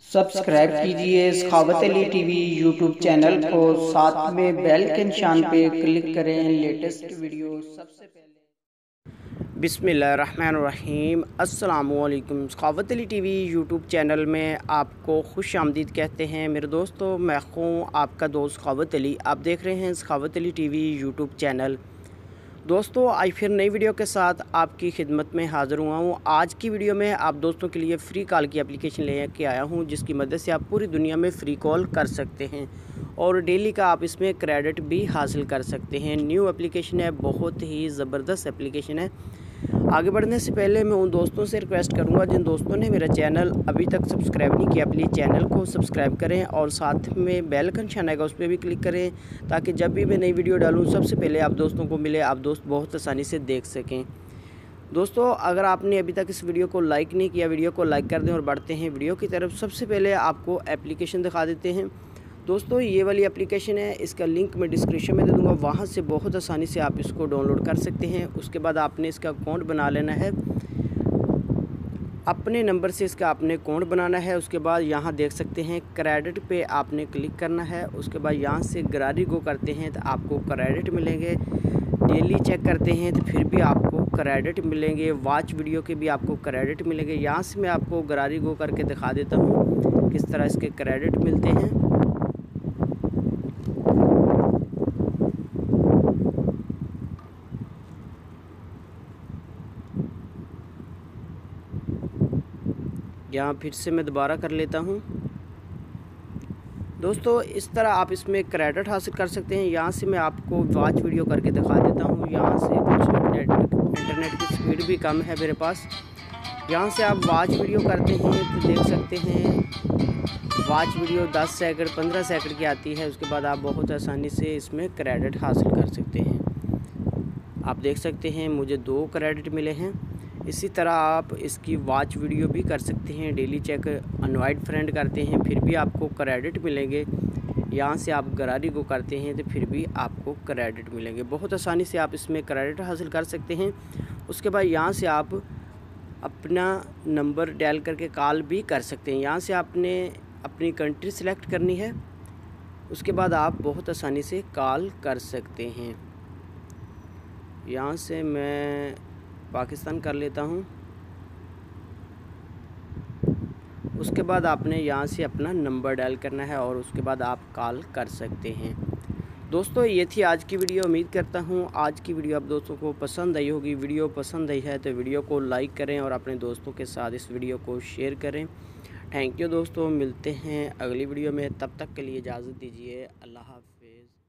Subscribe कीजिए सखावतली TV YouTube channel को, साथ में बेल के निशान पे क्लिक करें लेटेस्ट वीडियो सबसे पहले। बिस्मिल्लाहिर्रहमानिर्रहीम। अस्सलामुअलैकुम। सखावतली टीवी यूट्यूब चैनल में आपको खुश आमदीद कहते हैं मेरे दोस्तों। मैं हूँ आपका दोस्त सखावतली। आप देख रहे हैं सखावतली टीवी यूट्यूब चैनल। दोस्तों आज फिर नई वीडियो के साथ आपकी खिदमत में हाज़िर हुआ हूँ। आज की वीडियो में आप दोस्तों के लिए फ़्री कॉल की एप्लीकेशन लेके आया हूँ, जिसकी मदद से आप पूरी दुनिया में फ़्री कॉल कर सकते हैं और डेली का आप इसमें क्रेडिट भी हासिल कर सकते हैं। न्यू एप्लीकेशन है, बहुत ही ज़बरदस्त एप्लीकेशन है। आगे बढ़ने से पहले मैं उन दोस्तों से रिक्वेस्ट करूंगा जिन दोस्तों ने मेरा चैनल अभी तक सब्सक्राइब नहीं किया, प्लीज़ चैनल को सब्सक्राइब करें और साथ में बेल का निशान आएगा उस पर भी क्लिक करें, ताकि जब भी मैं नई वीडियो डालूं सबसे पहले आप दोस्तों को मिले, आप दोस्त बहुत आसानी से देख सकें। दोस्तों अगर आपने अभी तक इस वीडियो को लाइक नहीं किया, वीडियो को लाइक कर दें और बढ़ते हैं वीडियो की तरफ। सबसे पहले आपको एप्लीकेशन दिखा देते हैं। दोस्तों ये वाली एप्लीकेशन है, इसका लिंक मैं डिस्क्रिप्शन में दे दूँगा, वहाँ से बहुत आसानी से आप इसको डाउनलोड कर सकते हैं। उसके बाद आपने इसका अकाउंट बना लेना है, अपने नंबर से इसका आपने अकाउंट बनाना है। उसके बाद यहाँ देख सकते हैं क्रेडिट पे आपने क्लिक करना है। उसके बाद यहाँ से गरारी गो करते हैं तो आपको क्रेडिट मिलेंगे। डेली चेक करते हैं तो फिर भी आपको क्रेडिट मिलेंगे। वॉच वीडियो के भी आपको क्रेडिट मिलेंगे। यहाँ से मैं आपको गरारी गो करके दिखा देता हूँ किस तरह इसके क्रेडिट मिलते हैं। यहाँ फिर से मैं दोबारा कर लेता हूँ। दोस्तों इस तरह आप इसमें क्रेडिट हासिल कर सकते हैं। यहाँ से मैं आपको वॉच वीडियो करके दिखा देता हूँ। यहाँ से कुछ इंटरनेट की स्पीड भी कम है मेरे पास। यहाँ से आप वॉच वीडियो करते हैं तो देख सकते हैं वॉच वीडियो 10 सेकंड 15 सेकंड की आती है। उसके बाद आप बहुत आसानी से इसमें क्रेडिट हासिल कर सकते हैं। आप देख सकते हैं मुझे 2 क्रेडिट मिले हैं। इसी तरह आप इसकी वॉच वीडियो भी कर सकते हैं। डेली चेक अनवाइड फ्रेंड करते हैं फिर भी आपको क्रेडिट मिलेंगे। यहाँ से आप गरारी को करते हैं तो फिर भी आपको क्रेडिट मिलेंगे। बहुत आसानी से आप इसमें क्रेडिट हासिल कर सकते हैं। उसके बाद यहाँ से आप अपना नंबर डायल करके कॉल भी कर सकते हैं। यहाँ से आपने अपनी कंट्री सेलेक्ट करनी है। उसके बाद आप बहुत आसानी से कॉल कर सकते हैं। यहाँ से मैं पाकिस्तान कर लेता हूँ। उसके बाद आपने यहाँ से अपना नंबर डायल करना है और उसके बाद आप कॉल कर सकते हैं। दोस्तों ये थी आज की वीडियो। उम्मीद करता हूँ आज की वीडियो आप दोस्तों को पसंद आई होगी। वीडियो पसंद आई है तो वीडियो को लाइक करें और अपने दोस्तों के साथ इस वीडियो को शेयर करें। थैंक यू दोस्तों, मिलते हैं अगली वीडियो में। तब तक के लिए इजाज़त दीजिए। अल्लाह हाफ़िज़।